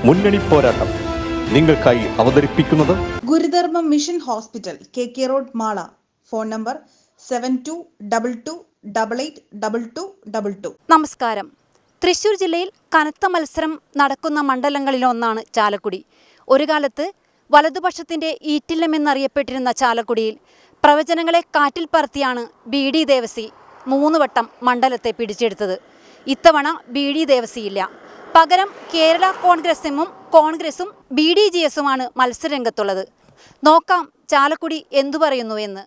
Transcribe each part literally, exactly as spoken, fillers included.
മുന്നണി പോരാട്ടം നിങ്ങൾക്കായി അവതരിപ്പിക്കുന്നത് Gurudharma mission hospital, K K road, Mala. Phone number seven two double two double eight double two double two. നമസ്കാരം. തൃശൂർ ജില്ലയിൽ കനത്ത മത്സരം നടക്കുന്ന മണ്ഡലങ്ങളിലൊന്നാണ് ചാലക്കുടി. ഒരു കാലത്ത് വലതുപക്ഷത്തിൻ്റെ ഈറ്റില്ലമെന്നറിയപ്പെട്ടിരുന്ന ചാലക്കുടിയിൽ പ്രവചനങ്ങളെ കാറ്റിൽ പറത്തിയാണ് ബി ഡി ദേവസി മൂന്ന് വട്ടം മണ്ഡലത്തെ പിടിച്ചെടുത്തത്. ഇത്തവണ ബി ഡി ദേവസിയില്ല. പകരം കേരള കോൺഗ്രസ് എമ്മും കോൺഗ്രസും ബി ഡി ജി എസുമാണ് മത്സരരംഗത്തുള്ളത്. നോക്കാം ചാലക്കുടി എന്തു പറയുന്നു എന്ന്.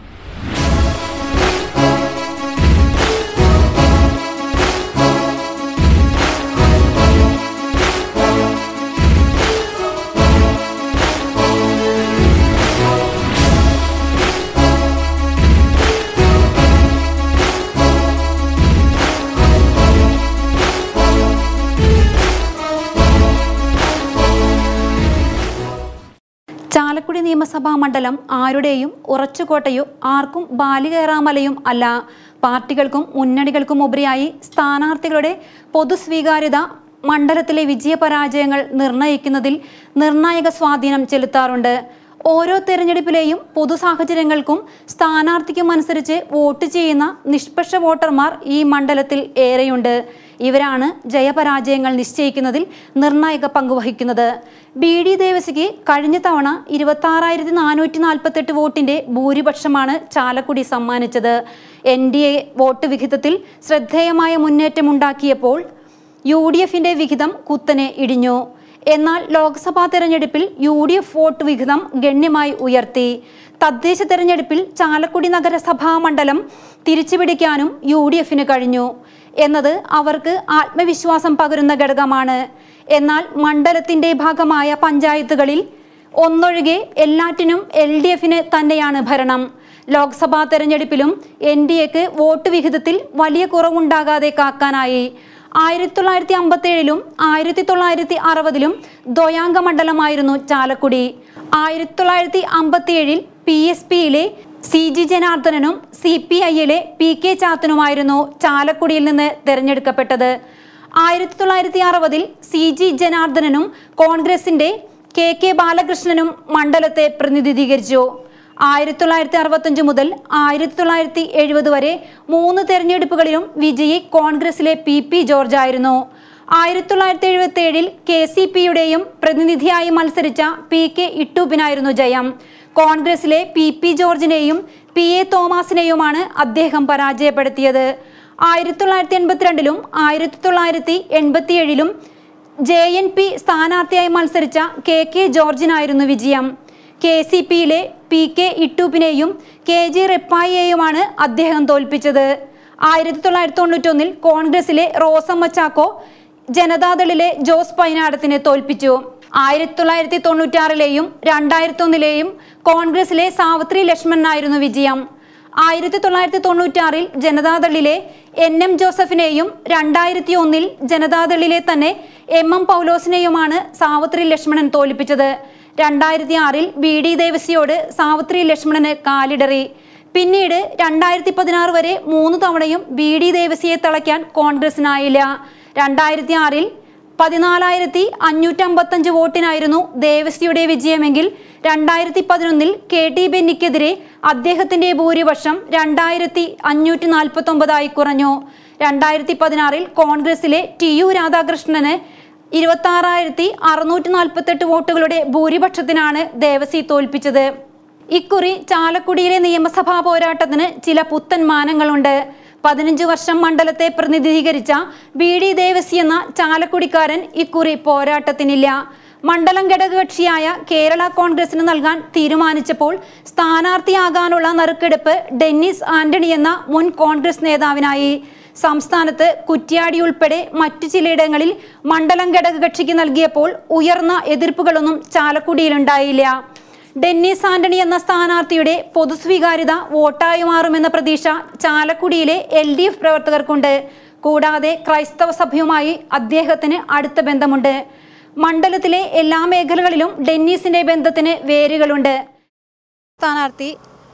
ചാലക്കുടി നിയമസഭാ മണ്ഡലം ആരുടെയും ഉറച്ചുകോട്ടയോ ആർക്കും ബാലികേറാമലയും അല്ല. പാർട്ടികൾക്കും മുന്നണികൾക്കും ഉപരിയായി സ്ഥാനാർത്ഥികളുടെ പൊതുസ്വീകാര്യത മണ്ഡലത്തിലെ വിജയപരാജയങ്ങൾ നിർണ്ണയിക്കുന്നതിൽ നിർണായക സ്വാധീനം ചെലുത്താറുണ്ട്. ഓരോ തെരഞ്ഞെടുപ്പിലെയും പൊതു സാഹചര്യങ്ങൾക്കും സ്ഥാനാർത്ഥിക്കും അനുസരിച്ച് വോട്ട് ചെയ്യുന്ന നിഷ്പക്ഷ വോട്ടർമാർ ഈ മണ്ഡലത്തിൽ ഏറെയുണ്ട്. ഇവരാണ് ജയപരാജയങ്ങൾ നിശ്ചയിക്കുന്നതിൽ നിർണായക പങ്കുവഹിക്കുന്നത്. ബി ഡി ദേവസിക്ക് കഴിഞ്ഞ തവണ ഇരുപത്തി ആറായിരത്തി നാനൂറ്റി നാൽപ്പത്തെട്ട് വോട്ടിൻ്റെ ഭൂരിപക്ഷമാണ് ചാലക്കുടി സമ്മാനിച്ചത്. എൻ ഡി എ വോട്ട് വിഹിതത്തിൽ ശ്രദ്ധേയമായ മുന്നേറ്റമുണ്ടാക്കിയപ്പോൾ യു ഡി എഫിൻ്റെ വിഹിതം കുത്തനെ ഇടിഞ്ഞു. എന്നാൽ ലോക്സഭാ തെരഞ്ഞെടുപ്പിൽ യു ഡി എഫ് വോട്ട് വിഹിതം ഗണ്യമായി ഉയർത്തി. തദ്ദേശ തെരഞ്ഞെടുപ്പിൽ ചാലക്കുടി നഗരസഭാ മണ്ഡലം തിരിച്ചുപിടിക്കാനും യു ഡി എഫിന് കഴിഞ്ഞു എന്നത് അവർക്ക് ആത്മവിശ്വാസം പകരുന്ന ഘടകമാണ്. എന്നാൽ മണ്ഡലത്തിൻ്റെ ഭാഗമായ പഞ്ചായത്തുകളിൽ ഒന്നൊഴികെ എല്ലാറ്റിനും എൽ ഡി എഫിന് തന്നെയാണ് ഭരണം. ലോക്സഭാ തെരഞ്ഞെടുപ്പിലും എൻ ഡി എക്ക് വോട്ട് വിഹിതത്തിൽ വലിയ കുറവുണ്ടാകാതെ കാക്കാനായി. ആയിരത്തി തൊള്ളായിരത്തി അമ്പത്തി ഏഴിലും ആയിരത്തി തൊള്ളായിരത്തി അറുപതിലും ദ്വയാംഗ മണ്ഡലമായിരുന്നു ചാലക്കുടി. ആയിരത്തി തൊള്ളായിരത്തി അമ്പത്തി ഏഴിൽ പി എസ് പിയിലെ സി ജി ജനാർദ്ദനനും സി പി ഐയിലെ പി കെ ചാത്തനുമായിരുന്നു ചാലക്കുടിയിൽ നിന്ന് തിരഞ്ഞെടുക്കപ്പെട്ടത്. ആയിരത്തി തൊള്ളായിരത്തി അറുപതിൽ സി ജി ജനാർദ്ദനനും കോൺഗ്രസിൻ്റെ കെ കെ ബാലകൃഷ്ണനും മണ്ഡലത്തെ പ്രതിനിധീകരിച്ചു. ആയിരത്തി തൊള്ളായിരത്തി അറുപത്തഞ്ച് മുതൽ ആയിരത്തി തൊള്ളായിരത്തി എഴുപത് വരെ മൂന്ന് തെരഞ്ഞെടുപ്പുകളിലും വിജയി കോൺഗ്രസിലെ പി പി ജോർജ് ആയിരുന്നു. ആയിരത്തി തൊള്ളായിരത്തി എഴുപത്തി ഏഴിൽ കെ സി പിയുടെയും പ്രതിനിധിയായി മത്സരിച്ച പി കെ ഇട്ടൂപ്പിനായിരുന്നു ജയം. കോൺഗ്രസിലെ പി പി ജോർജിനെയും പി എ തോമസിനെയുമാണ് അദ്ദേഹം പരാജയപ്പെടുത്തിയത്. ആയിരത്തി തൊള്ളായിരത്തി എൺപത്തിരണ്ടിലും ആയിരത്തി തൊള്ളായിരത്തി എൺപത്തി ഏഴിലും ജെ എൻ പി സ്ഥാനാർത്ഥിയായി മത്സരിച്ച കെ കെ ജോർജിനായിരുന്നു വിജയം. കെ സി പിയിലെ പി കെ ഇട്ടൂപ്പിനെയും കെ ജെ റെപ്പായിയെയുമാണ് അദ്ദേഹം തോൽപ്പിച്ചത്. ആയിരത്തി തൊള്ളായിരത്തി തൊണ്ണൂറ്റൊന്നിൽ കോൺഗ്രസിലെ റോസമ്മ ചാക്കോ ജനതാദളിലെ ജോസ് പൈനാടത്തിനെ തോൽപ്പിച്ചു. ആയിരത്തി തൊള്ളായിരത്തി തൊണ്ണൂറ്റാറിലെയും രണ്ടായിരത്തി ഒന്നിലെയും കോൺഗ്രസിലെ സാവിത്രി ലക്ഷ്മണനായിരുന്നു വിജയം. ആയിരത്തി തൊള്ളായിരത്തി തൊണ്ണൂറ്റാറിൽ ജനതാദളിലെ എൻ എം ജോസഫിനെയും രണ്ടായിരത്തി ഒന്നിൽ ജനതാദളിലെ തന്നെ എം എം പൗലോസിനെയുമാണ് സാവിത്രി ലക്ഷ്മണൻ തോൽപ്പിച്ചത്. രണ്ടായിരത്തി ആറിൽ ബി ഡി ദേവസിയോട് സാവിത്രി ലക്ഷ്മണന് കാലിടറി. പിന്നീട് രണ്ടായിരത്തി പതിനാറ് വരെ മൂന്ന് തവണയും ബി ഡി ദേവസിയെ തളയ്ക്കാൻ കോൺഗ്രസിനായില്ല. രണ്ടായിരത്തി ആറിൽ പതിനാലായിരത്തി അഞ്ഞൂറ്റമ്പത്തഞ്ച് വോട്ടിനായിരുന്നു ദേവസിയുടെ വിജയമെങ്കിൽ രണ്ടായിരത്തി പതിനൊന്നിൽ കെ ടി ബെന്നിക്കെതിരെ അദ്ദേഹത്തിൻ്റെ ഭൂരിപക്ഷം രണ്ടായിരത്തി അഞ്ഞൂറ്റി നാൽപ്പത്തി ഒമ്പതായി കുറഞ്ഞു. രണ്ടായിരത്തി പതിനാറിൽ കോൺഗ്രസിലെ ടി യു രാധാകൃഷ്ണന് ഇരുപത്തി ആറായിരത്തി അറുന്നൂറ്റി നാൽപ്പത്തെട്ട് വോട്ടുകളുടെ ഭൂരിപക്ഷത്തിനാണ് ദേവസി തോൽപ്പിച്ചത്. ഇക്കുറി ചാലക്കുടിയിലെ നിയമസഭാ പോരാട്ടത്തിന് ചില പുത്തൻ മാനങ്ങളുണ്ട്. പതിനഞ്ച് വർഷം മണ്ഡലത്തെ പ്രതിനിധീകരിച്ച ബി ഡി ദേവസി എന്ന ചാലക്കുടിക്കാരൻ ഇക്കുറി പോരാട്ടത്തിനില്ല. മണ്ഡലം ഘടകകക്ഷിയായ കേരള കോൺഗ്രസിന് നൽകാൻ തീരുമാനിച്ചപ്പോൾ സ്ഥാനാർത്ഥിയാകാനുള്ള നറുക്കെടുപ്പ് ഡെന്നിസ് ആന്റണി എന്ന മുൻ കോൺഗ്രസ് നേതാവിനായി. സംസ്ഥാനത്ത് കുറ്റ്യാടി ഉൾപ്പെടെ മറ്റു ചിലയിടങ്ങളിൽ മണ്ഡലം ഘടകകക്ഷിക്ക് നൽകിയപ്പോൾ ഉയർന്ന എതിർപ്പുകളൊന്നും ചാലക്കുടിയിലുണ്ടായില്ല. ഡെന്നിസ് ആന്റണി എന്ന സ്ഥാനാർത്ഥിയുടെ പൊതുസ്വീകാര്യത വോട്ടായി മാറുമെന്ന പ്രതീക്ഷ ചാലക്കുടിയിലെ എൽ ഡി എഫ് പ്രവർത്തകർക്കുണ്ട്. കൂടാതെ ക്രൈസ്തവ സഭയുമായി അദ്ദേഹത്തിന് അടുത്ത ബന്ധമുണ്ട്. മണ്ഡലത്തിലെ എല്ലാ മേഖലകളിലും ഡെന്നീസിന്റെ ബന്ധത്തിന് വേരുകളുണ്ട്. സ്ഥാനാർത്ഥി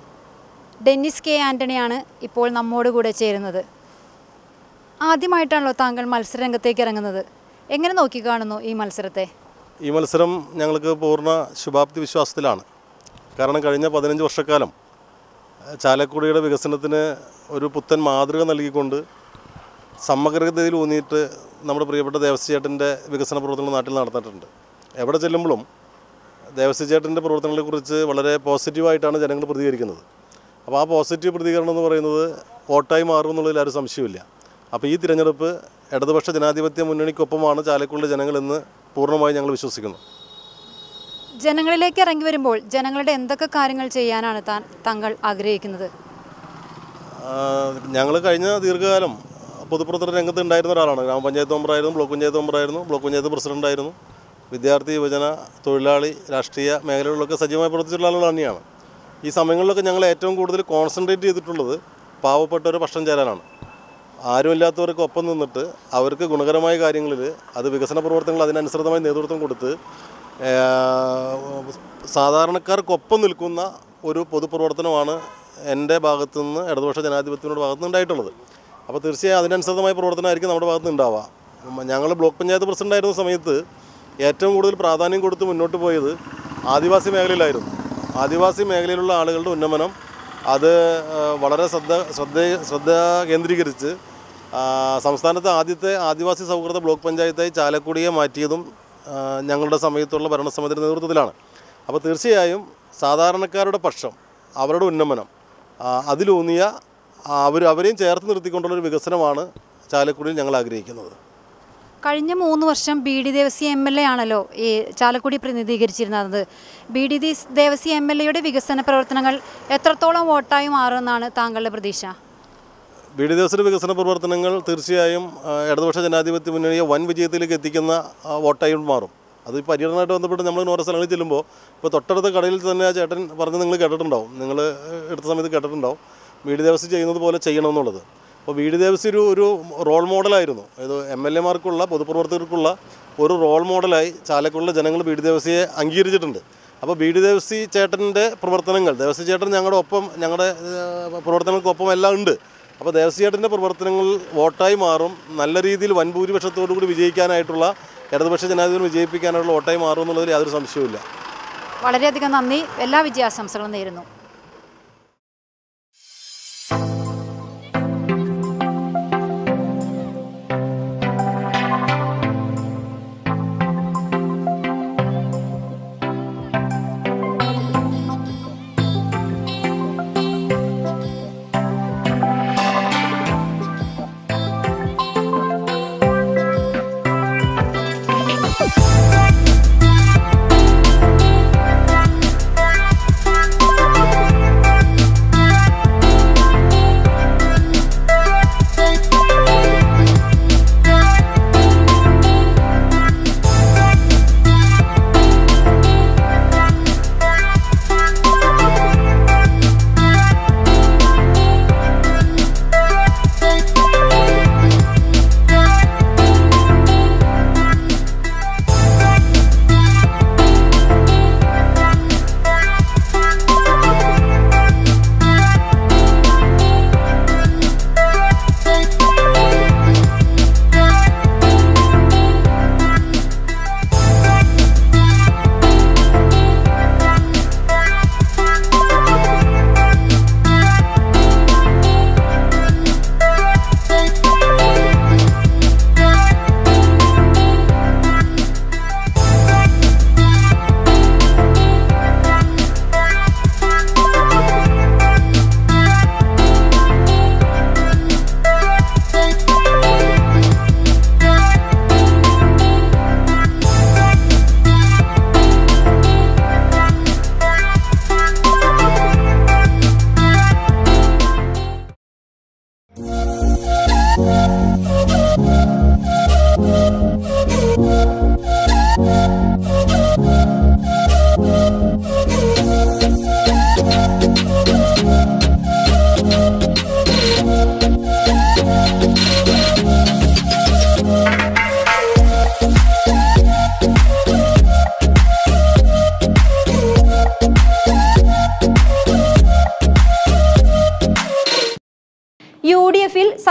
ഡെന്നിസ് കെ ആന്റണിയാണ് ഇപ്പോൾ നമ്മോട് കൂടെ ചേരുന്നത്. ആദ്യമായിട്ടാണല്ലോ താങ്കൾ മത്സരരംഗത്തേക്ക് ഇറങ്ങുന്നത്. എങ്ങനെ നോക്കി കാണുന്നു ഈ മത്സരത്തെ? ഈ മത്സരം ഞങ്ങൾക്ക് പൂർണ്ണ ശുഭാപ്തി വിശ്വാസത്തിലാണ്. കാരണം കഴിഞ്ഞ പതിനഞ്ച് വർഷക്കാലം ചാലക്കുടിയുടെ വികസനത്തിന് ഒരു പുത്തൻ മാതൃക നൽകിക്കൊണ്ട് സമഗ്രതയിൽ ഊന്നിയിട്ട് നമ്മുടെ പ്രിയപ്പെട്ട ദേവസ്വചേട്ടൻ്റെ വികസന പ്രവർത്തനങ്ങൾ നാട്ടിൽ നടന്നിട്ടുണ്ട്. എവിടെ ചെല്ലുമ്പോഴും ദേവസ്വചേട്ടൻ്റെ പ്രവർത്തനങ്ങളെക്കുറിച്ച് വളരെ പോസിറ്റീവായിട്ടാണ് ജനങ്ങൾ പ്രതികരിക്കുന്നത്. അപ്പോൾ ആ പോസിറ്റീവ് പ്രതികരണം എന്ന് പറയുന്നത് വോട്ടായി മാറുമെന്നുള്ളതിൽ ആരും സംശയമില്ല. അപ്പോൾ ഈ തിരഞ്ഞെടുപ്പ് ഇടതുപക്ഷ ജനാധിപത്യ മുന്നണിക്കൊപ്പമാണ് ചാലക്കുടിയിലെ ജനങ്ങളെന്ന് പൂർണ്ണമായി ഞങ്ങൾ വിശ്വസിക്കുന്നു. ജനങ്ങളിലേക്ക് ഇറങ്ങി വരുമ്പോൾ ജനങ്ങളുടെ എന്തൊക്കെ കാര്യങ്ങൾ ചെയ്യാനാണ് താൻ താങ്കൾ ആഗ്രഹിക്കുന്നത്? ഞങ്ങൾ കഴിഞ്ഞ ദീർഘകാലം പൊതുപ്രവർത്തന രംഗത്ത് ഉണ്ടായിരുന്ന ഒരാളാണ്. ഗ്രാമപഞ്ചായത്ത് മെമ്പറായിരുന്നു, ബ്ലോക്ക് പഞ്ചായത്ത് മെമ്പറായിരുന്നു, ബ്ലോക്ക് പഞ്ചായത്ത് പ്രസിഡൻ്റായിരുന്നു. വിദ്യാർത്ഥി, യുവജന, തൊഴിലാളി, രാഷ്ട്രീയ മേഖലകളിലൊക്കെ സജീവമായി പ്രവർത്തിച്ചിട്ടുള്ള ആളുകൾ തന്നെയാണ്. ഈ സമയങ്ങളിലൊക്കെ ഞങ്ങൾ ഏറ്റവും കൂടുതൽ കോൺസെൻട്രേറ്റ് ചെയ്തിട്ടുള്ളത് പാവപ്പെട്ടവരെ പക്ഷം ചേരാനാണ്. ആരുമില്ലാത്തവർക്ക് ഒപ്പം നിന്നിട്ട് അവർക്ക് ഗുണകരമായ കാര്യങ്ങളിൽ അത് വികസന പ്രവർത്തനങ്ങൾ അതിനനുസൃതമായി നേതൃത്വം കൊടുത്ത് സാധാരണക്കാർക്കൊപ്പം നിൽക്കുന്ന ഒരു പൊതുപ്രവർത്തനമാണ് എൻ്റെ ഭാഗത്തു നിന്ന് ഇടതുപക്ഷ ജനാധിപത്യത്തിൻ്റെ ഭാഗത്തു നിന്ന് ഉണ്ടായിട്ടുള്ളത്. അപ്പോൾ തീർച്ചയായും അതിനനുസൃതമായ പ്രവർത്തനമായിരിക്കും നമ്മുടെ ഭാഗത്ത് നിന്ന് ഉണ്ടാവുക. ഞങ്ങൾ ബ്ലോക്ക് പഞ്ചായത്ത് പ്രസിഡൻ്റായിരുന്ന സമയത്ത് ഏറ്റവും കൂടുതൽ പ്രാധാന്യം കൊടുത്ത് മുന്നോട്ട് പോയത് ആദിവാസി മേഖലയിലായിരുന്നു. ആദിവാസി മേഖലയിലുള്ള ആളുകളുടെ ഉന്നമനം അത് വളരെ ശ്രദ്ധ ശ്രദ്ധ ശ്രദ്ധ കേന്ദ്രീകരിച്ച് സംസ്ഥാനത്തെ ആദ്യത്തെ ആദിവാസി സൗഹൃദ ബ്ലോക്ക് പഞ്ചായത്തായി ചാലക്കുടിയെ മാറ്റിയതും ഞങ്ങളുടെ സമയത്തുള്ള ഭരണസമിതിയുടെ നേതൃത്വത്തിലാണ്. അപ്പോൾ തീർച്ചയായും സാധാരണക്കാരുടെ പക്ഷം, അവരുടെ ഉന്നമനം അതിലൂന്നിയ അവർ അവരെയും ചേർത്ത് നിർത്തിക്കൊണ്ടുള്ളൊരു വികസനമാണ് ചാലക്കുടിയിൽ ഞങ്ങൾ ആഗ്രഹിക്കുന്നത്. കഴിഞ്ഞ മൂന്ന് വർഷം B D Devasi M L A ആണല്ലോ ഈ ചാലക്കുടി പ്രതിനിധീകരിച്ചിരുന്നത്. B D Devasi M L എയുടെ വികസന പ്രവർത്തനങ്ങൾ എത്രത്തോളം വോട്ടായി മാറുമെന്നാണ് താങ്കളുടെ പ്രതീക്ഷ? ബി ഡി ദേവസിയുടെ വികസന പ്രവർത്തനങ്ങൾ തീർച്ചയായും ഇടതുപക്ഷ ജനാധിപത്യ മുന്നണിയെ വൻ വിജയത്തിലേക്ക് എത്തിക്കുന്ന വോട്ടായി മാറും. അത് ഈ പര്യടനമായിട്ട് ബന്ധപ്പെട്ട് നമ്മൾ ഓരോ സ്ഥലങ്ങളിൽ ചെല്ലുമ്പോൾ ഇപ്പോൾ തൊട്ടടുത്ത കടയിൽ തന്നെ ആ ചേട്ടൻ പറഞ്ഞ് നിങ്ങൾ കേട്ടിട്ടുണ്ടാവും, നിങ്ങൾ എടുത്ത സമയത്ത് കേട്ടിട്ടുണ്ടാവും ബി ഡി ദേവസി ചെയ്യുന്നത് പോലെ ചെയ്യണമെന്നുള്ളത്. അപ്പോൾ ബി ഡി ദേവസി ഒരു ഒരു റോൾ മോഡലായിരുന്നു. ഇത് എം എൽ എമാർക്കുള്ള പൊതുപ്രവർത്തകർക്കുള്ള ഒരു റോൾ മോഡലായി ചാലക്കുടിയിലെ ജനങ്ങൾ ബി ഡി ദേവസിയെ അംഗീകരിച്ചിട്ടുണ്ട്. അപ്പോൾ ബി ഡി ദേവസി ചേട്ടൻ്റെ പ്രവർത്തനങ്ങൾ, ദേവസി ചേട്ടൻ ഞങ്ങളുടെ ഒപ്പം, ഞങ്ങളുടെ പ്രവർത്തനങ്ങൾക്കൊപ്പം എല്ലാം ഉണ്ട്. അപ്പോൾ ദേവസി ചേട്ടൻ്റെ പ്രവർത്തനങ്ങൾ വോട്ടായി മാറും. നല്ല രീതിയിൽ വൻ ഭൂരിപക്ഷത്തോടു കൂടി വിജയിക്കാനായിട്ടുള്ള, ഇടതുപക്ഷ ജനാധിപത്യം വിജയിപ്പിക്കാനായിട്ടുള്ള വോട്ടായി മാറും എന്നുള്ളതിൽ യാതൊരു സംശയവുമില്ല. വളരെയധികം നന്ദി. എല്ലാ വിജയാശംസകളും നേരുന്നു.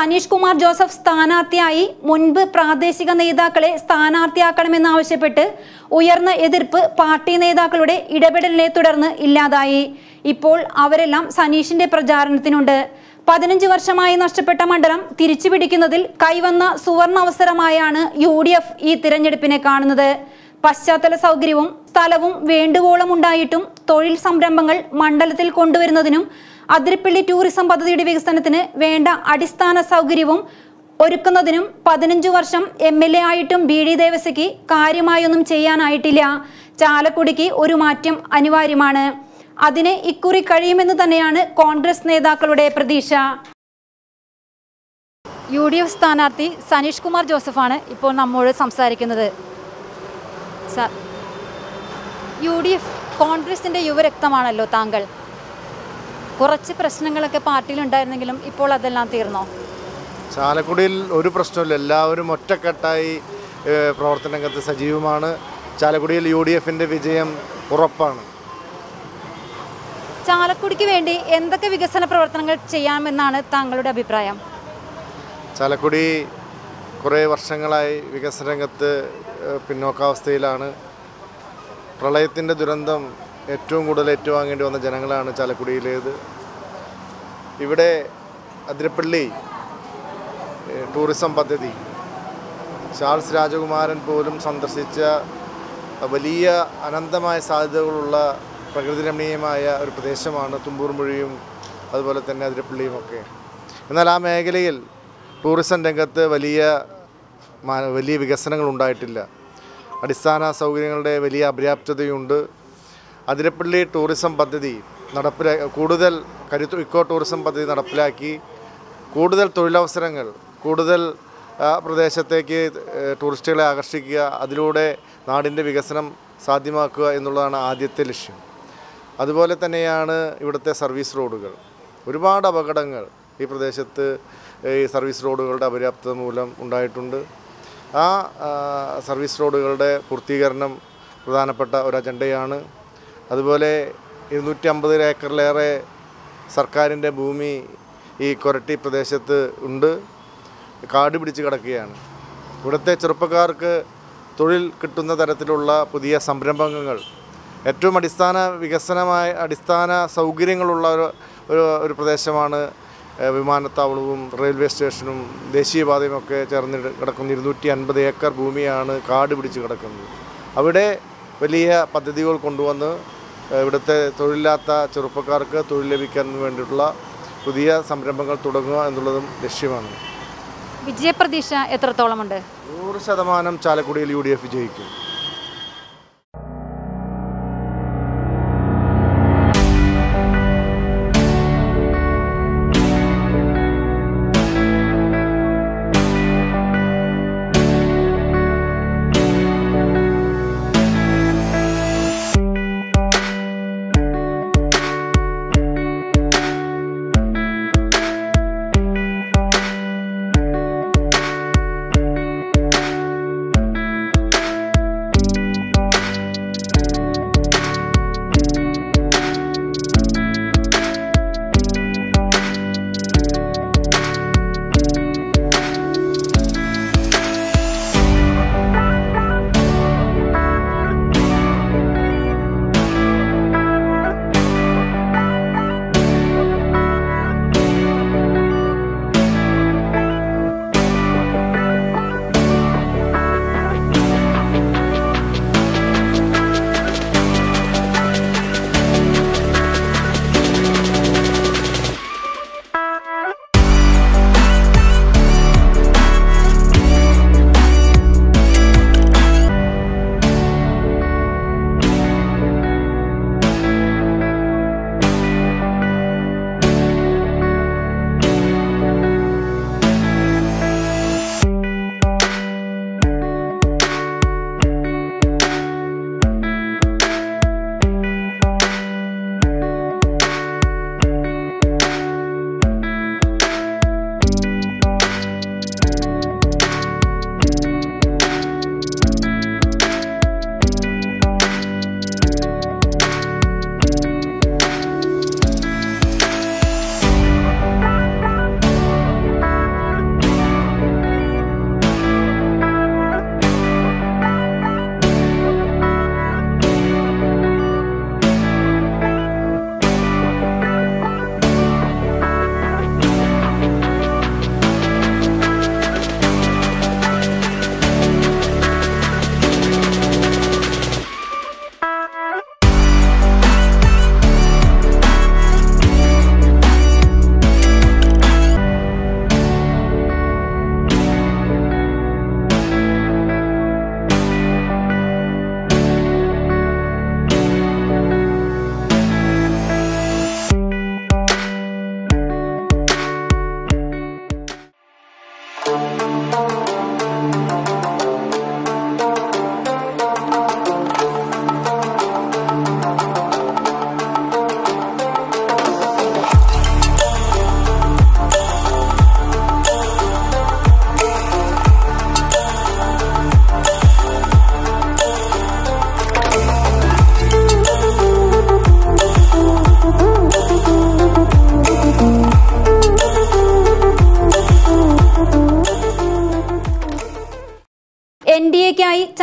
സനീഷ് കുമാർ ജോസഫ് സ്ഥാനാർത്ഥിയായി മുൻപ് പ്രാദേശിക നേതാക്കളെ സ്ഥാനാർത്ഥിയാക്കണമെന്നാവശ്യപ്പെട്ട് ഉയർന്ന എതിർപ്പ് പാർട്ടി നേതാക്കളുടെ ഇടപെടലിനെ തുടർന്ന് ഇല്ലാതായി. ഇപ്പോൾ അവരെല്ലാം സനീഷിന്റെ പ്രചാരണത്തിനുണ്ട്. പതിനഞ്ച് വർഷമായി നഷ്ടപ്പെട്ട മണ്ഡലം തിരിച്ചുപിടിക്കുന്നതിൽ കൈവന്ന സുവർണ അവസരമായാണ് യു ഡി എഫ് ഈ തിരഞ്ഞെടുപ്പിനെ കാണുന്നത്. പശ്ചാത്തല സൗകര്യവും സ്ഥലവും വേണ്ടുവോളം ഉണ്ടായിട്ടും തൊഴിൽ സംരംഭങ്ങൾ മണ്ഡലത്തിൽ കൊണ്ടുവരുന്നതിനും അതിരപ്പള്ളി ടൂറിസം പദ്ധതിയുടെ വികസനത്തിന് വേണ്ട അടിസ്ഥാന സൗകര്യവും ഒരുക്കുന്നതിനും പതിനഞ്ചു വർഷം എം എൽ എ ആയിട്ടും ബി ഡി ദേവസ്യയ്ക്ക് കാര്യമായൊന്നും ചെയ്യാനായിട്ടില്ല. ചാലക്കുടിക്ക് ഒരു മാറ്റം അനിവാര്യമാണ്. അതിന് ഇക്കുറി കഴിയുമെന്ന് തന്നെയാണ് കോൺഗ്രസ് നേതാക്കളുടെ പ്രതീക്ഷ. യു ഡി എഫ് സ്ഥാനാർത്ഥി സനീഷ് കുമാർ ജോസഫാണ് ഇപ്പോൾ നമ്മോട് സംസാരിക്കുന്നത്. സാർ, യു ഡി എഫ് കോൺഗ്രസിൻ്റെ യുവരക്തമാണല്ലോ താങ്കൾ. കുറച്ച് പ്രശ്നങ്ങളൊക്കെ പാർട്ടിയിലുണ്ടായിരുന്നെങ്കിലും ഇപ്പോൾ അതെല്ലാം തീർന്നോ? ചാലക്കുടിയിൽ ഒരു പ്രശ്നമില്ല. എല്ലാവരും ഒറ്റക്കെട്ടായി പ്രവർത്തന രംഗത്ത് സജീവമാണ്. ചാലക്കുടിയിൽ യു ഡി എഫിൻ്റെ വിജയം ഉറപ്പാണ്. ചാലക്കുടിക്ക് വേണ്ടി എന്തൊക്കെ വികസന പ്രവർത്തനങ്ങൾ ചെയ്യാമെന്നാണ് താങ്കളുടെ അഭിപ്രായം? ചാലക്കുടി കുറേ വർഷങ്ങളായി വികസന രംഗത്ത് പിന്നോക്കാവസ്ഥയിലാണ്. പ്രളയത്തിൻ്റെ ദുരന്തം ഏറ്റവും കൂടുതൽ ഏറ്റുവാങ്ങേണ്ടി വന്ന ജനങ്ങളാണ് ചാലക്കുടിയിലേത്. ഇവിടെ അതിരപ്പള്ളി ടൂറിസം പദ്ധതി ചാൾസ് രാജകുമാരൻ പോലും സന്ദർശിച്ച വലിയ അനന്തമായ സാധ്യതകളുള്ള പ്രകൃതി രമണീയമായ ഒരു പ്രദേശമാണ് തുമ്പൂർമുഴിയും അതുപോലെ തന്നെ അതിരപ്പള്ളിയുമൊക്കെ. എന്നാൽ ആ മേഖലയിൽ ടൂറിസം രംഗത്ത് വലിയ വലിയ വികസനങ്ങൾ ഉണ്ടായിട്ടില്ല. അടിസ്ഥാന സൗകര്യങ്ങളുടെ വലിയ അപര്യാപ്തതയുണ്ട്. അതിരപ്പള്ളി ടൂറിസം പദ്ധതി നടപ്പിലാ കൂടുതൽ കരുത്തു ഇക്കോ ടൂറിസം പദ്ധതി നടപ്പിലാക്കി കൂടുതൽ തൊഴിലവസരങ്ങൾ, കൂടുതൽ പ്രദേശത്തേക്ക് ടൂറിസ്റ്റുകളെ ആകർഷിക്കുക, അതിലൂടെ നാടിൻ്റെ വികസനം സാധ്യമാക്കുക എന്നുള്ളതാണ് ആദ്യത്തെ ലക്ഷ്യം. അതുപോലെ തന്നെയാണ് ഇവിടുത്തെ സർവീസ് റോഡുകൾ. ഒരുപാട് അപകടങ്ങൾ ഈ പ്രദേശത്ത് ഈ സർവീസ് റോഡുകളുടെ അപര്യാപ്തത മൂലം ഉണ്ടായിട്ടുണ്ട്. ആ സർവീസ് റോഡുകളുടെ പൂർത്തീകരണം പ്രധാനപ്പെട്ട ഒരു അജണ്ടയാണ്. അതുപോലെ ഇരുന്നൂറ്റി അമ്പത് ഏക്കറിലേറെ സർക്കാരിൻ്റെ ഭൂമി ഈ കൊരട്ടി പ്രദേശത്ത് ഉണ്ട്, കാട് പിടിച്ച് കിടക്കുകയാണ്. ഇവിടുത്തെ ചെറുപ്പക്കാർക്ക് തൊഴിൽ കിട്ടുന്ന തരത്തിലുള്ള പുതിയ സംരംഭങ്ങൾ, ഏറ്റവും അടിസ്ഥാന വികസനമായ അടിസ്ഥാന സൗകര്യങ്ങളുള്ള ഒരു ഒരു പ്രദേശമാണ്. വിമാനത്താവളവും റെയിൽവേ സ്റ്റേഷനും ദേശീയപാതയുമൊക്കെ ചേർന്ന് കിടക്കുന്ന ഇരുന്നൂറ്റി അൻപത് ഏക്കർ ഭൂമിയാണ് കാട് പിടിച്ച് കിടക്കുന്നത്. അവിടെ വലിയ പദ്ധതികൾ കൊണ്ടുവന്ന് ഇവിടുത്തെ തൊഴിലില്ലാത്ത ചെറുപ്പക്കാർക്ക് തൊഴിൽ ലഭിക്കാൻ വേണ്ടിയിട്ടുള്ള പുതിയ സംരംഭങ്ങൾ തുടങ്ങുക എന്നുള്ളതും ലക്ഷ്യമാണ്. വിജയപ്രതീക്ഷ എത്രത്തോളമുണ്ട്? നൂറ് ശതമാനം ചാലക്കുടിയിൽ യു ഡി എഫ് വിജയിക്കും.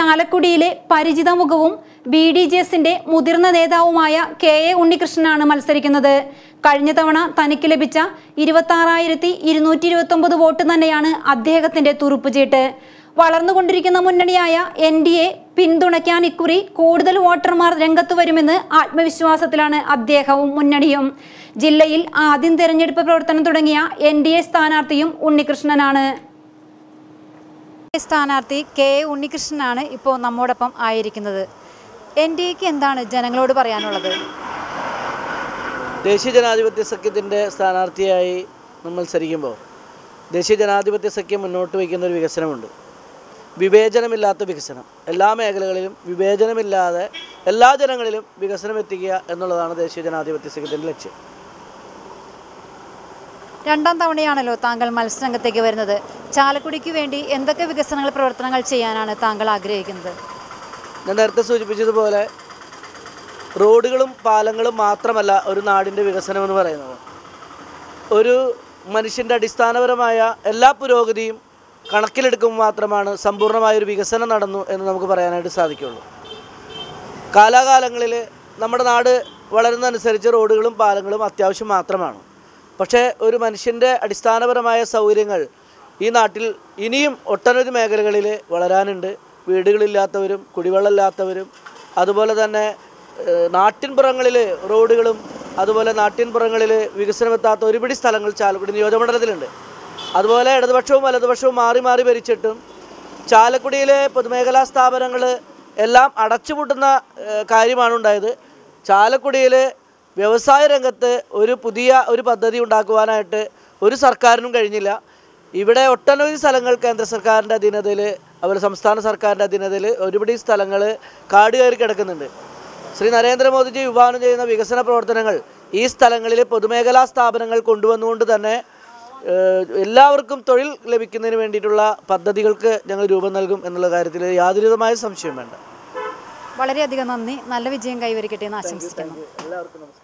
ചാലക്കുടിയിലെ പരിചിത മുഖവും ബി ഡി ജെ എസിന്റെ മുതിർന്ന നേതാവുമായ കെ എ ഉണ്ണികൃഷ്ണനാണ് മത്സരിക്കുന്നത്. കഴിഞ്ഞ തവണ തനിക്ക് ലഭിച്ച ഇരുപത്തി ആറായിരത്തി ഇരുന്നൂറ്റി ഇരുപത്തി ഒമ്പത് വോട്ട് തന്നെയാണ് അദ്ദേഹത്തിന്റെ തുറുപ്പുചീട്ട്. വളർന്നുകൊണ്ടിരിക്കുന്ന മുന്നണിയായ എൻ ഡി എ പിന്തുണയ്ക്കാൻ ഇക്കുറി കൂടുതൽ വോട്ടർമാർ രംഗത്തു വരുമെന്ന് ആത്മവിശ്വാസത്തിലാണ് അദ്ദേഹവും മുന്നണിയും. ജില്ലയിൽ ആദ്യം തെരഞ്ഞെടുപ്പ് പ്രവർത്തനം തുടങ്ങിയ എൻ ഡി എ സ്ഥാനാർത്ഥിയും ഉണ്ണികൃഷ്ണനാണ്. സ്ഥാനാർത്ഥി കെ എ ഉണ്ണികൃഷ്ണനാണ് ഇപ്പോൾ നമ്മോടൊപ്പം ആയിരിക്കുന്നത്. എൻ ഡി എക്ക് എന്താണ് ജനങ്ങളോട് പറയാനുള്ളത്? ദേശീയ ജനാധിപത്യ സഖ്യത്തിൻ്റെ സ്ഥാനാർത്ഥിയായി മത്സരിക്കുമ്പോൾ ദേശീയ ജനാധിപത്യ സഖ്യം മുന്നോട്ട് വയ്ക്കുന്ന ഒരു വികസനമുണ്ട്. വിവേചനമില്ലാത്ത വികസനം. എല്ലാ മേഖലകളിലും വിവേചനമില്ലാതെ എല്ലാ ജനങ്ങളിലും വികസനം എത്തിക്കുക എന്നുള്ളതാണ് ദേശീയ ജനാധിപത്യ സഖ്യത്തിൻ്റെ ലക്ഷ്യം. രണ്ടാം തവണയാണല്ലോ താങ്കൾ മത്സരരംഗത്തേക്ക് വരുന്നത്. ചാലക്കുടിക്ക് വേണ്ടി എന്തൊക്കെ വികസനങ്ങൾ പ്രവർത്തനങ്ങൾ ചെയ്യാനാണ് താങ്കൾ ആഗ്രഹിക്കുന്നത്? ഞാൻ നേരത്തെ സൂചിപ്പിച്ചതുപോലെ റോഡുകളും പാലങ്ങളും മാത്രമല്ല ഒരു നാടിൻ്റെ വികസനം എന്ന് പറയുന്നത്. ഒരു മനുഷ്യൻ്റെ അടിസ്ഥാനപരമായ എല്ലാ പുരോഗതിയും കണക്കിലെടുക്കുമ്പോൾ മാത്രമാണ് സമ്പൂർണ്ണമായൊരു വികസനം നടന്നു എന്ന് നമുക്ക് പറയാനായിട്ട് സാധിക്കുള്ളൂ. കാലാകാലങ്ങളിൽ നമ്മുടെ നാട് വളരുന്നതനുസരിച്ച് റോഡുകളും പാലങ്ങളും അത്യാവശ്യം മാത്രമാണ്. പക്ഷേ ഒരു മനുഷ്യൻ്റെ അടിസ്ഥാനപരമായ സൗകര്യങ്ങൾ ഈ നാട്ടിൽ ഇനിയും ഒട്ടനവധി മേഖലകളിൽ വളരാനുണ്ട്. വീടുകളില്ലാത്തവരും കുടിവെള്ളമില്ലാത്തവരും അതുപോലെ തന്നെ നാട്ടിൻപുറങ്ങളിൽ റോഡുകളും അതുപോലെ നാട്ടിൻപുറങ്ങളിൽ വികസനമെത്താത്ത ഒരുപിടി സ്ഥലങ്ങൾ ചാലക്കുടി നിയോജകമണ്ഡലത്തിലുണ്ട്. അതുപോലെ ഇടതുപക്ഷവും വലതുപക്ഷവും മാറി മാറി ഭരിച്ചിട്ടും ചാലക്കുടിയിലെ പൊതുമേഖലാ സ്ഥാപനങ്ങൾ എല്ലാം അടച്ചുപൂട്ടുന്ന കാര്യമാണ് ഉണ്ടായത്. ചാലക്കുടിയിൽ വ്യവസായ രംഗത്ത് ഒരു പുതിയ ഒരു പദ്ധതി ഉണ്ടാക്കുവാനായിട്ട് ഒരു സർക്കാരിനും കഴിഞ്ഞില്ല. ഇവിടെ ഒട്ടനവധി സ്ഥലങ്ങൾ കേന്ദ്ര സർക്കാരിൻ്റെ അധീനതയിൽ അതുപോലെ സംസ്ഥാന സർക്കാരിൻ്റെ അധീനതയിൽ ഒരുപിടി സ്ഥലങ്ങൾ കാട് കയറി കിടക്കുന്നുണ്ട്. ശ്രീ നരേന്ദ്രമോദിജി വിഭാവനം ചെയ്യുന്ന വികസന പ്രവർത്തനങ്ങൾ ഈ സ്ഥലങ്ങളിൽ പൊതുമേഖലാ സ്ഥാപനങ്ങൾ കൊണ്ടുവന്നുകൊണ്ട് തന്നെ എല്ലാവർക്കും തൊഴിൽ ലഭിക്കുന്നതിന് വേണ്ടിയിട്ടുള്ള പദ്ധതികൾക്ക് ഞങ്ങൾ രൂപം നൽകും എന്നുള്ള കാര്യത്തിൽ യാതൊരുവിധമായ സംശയം വേണ്ട. വളരെയധികം നന്ദി. നല്ല വിജയം കൈവരിക്കട്ടെ എന്ന് ആശംസിക്കുന്നു. എല്ലാവർക്കും നമസ്കാരം.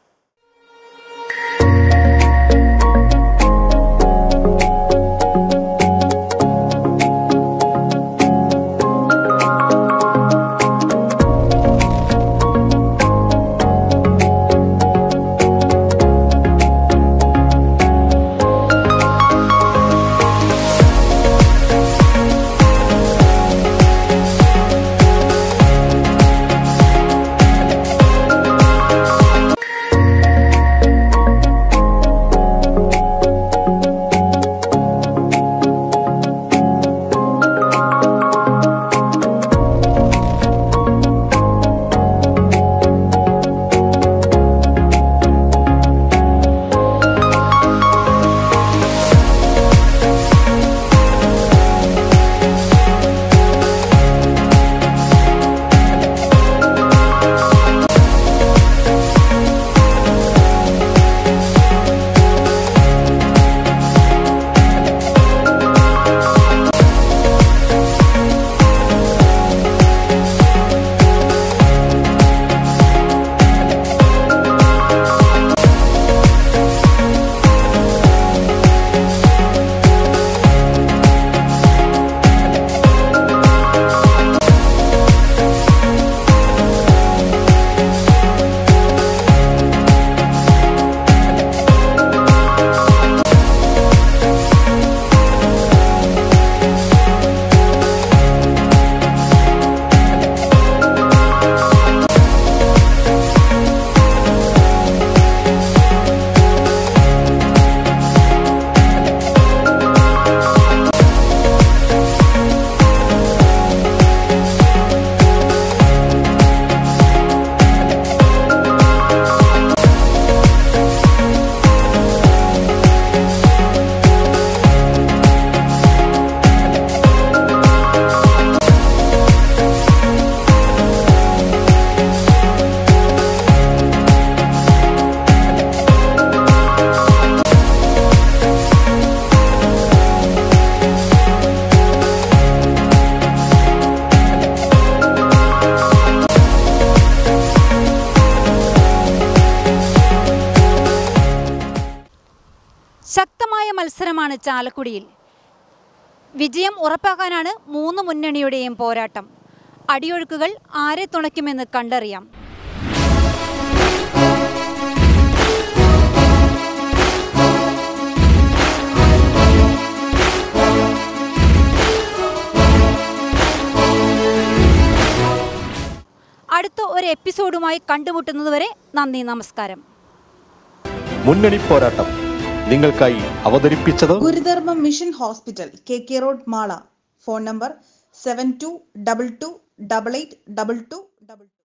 ശക്തമായ മത്സരമാണ് ചാലക്കുടിയിൽ. വിജയം ഉറപ്പാക്കാനാണ് മൂന്ന് മുന്നണിയുടെയും പോരാട്ടം. അടിയൊഴുക്കുകൾ ആരെ തുണയ്ക്കുമെന്ന് കണ്ടറിയാം. അടുത്ത ഒരു എപ്പിസോഡുമായി കണ്ടുമുട്ടുന്നതുവരെ നന്ദി, നമസ്കാരം. മുന്നണി പോരാട്ടം നിങ്ങൾക്കായി അവതരിപ്പിച്ചത് Gurudharma mission hospital, K K road, Mala. Phone number seven two double two double eight double two double to.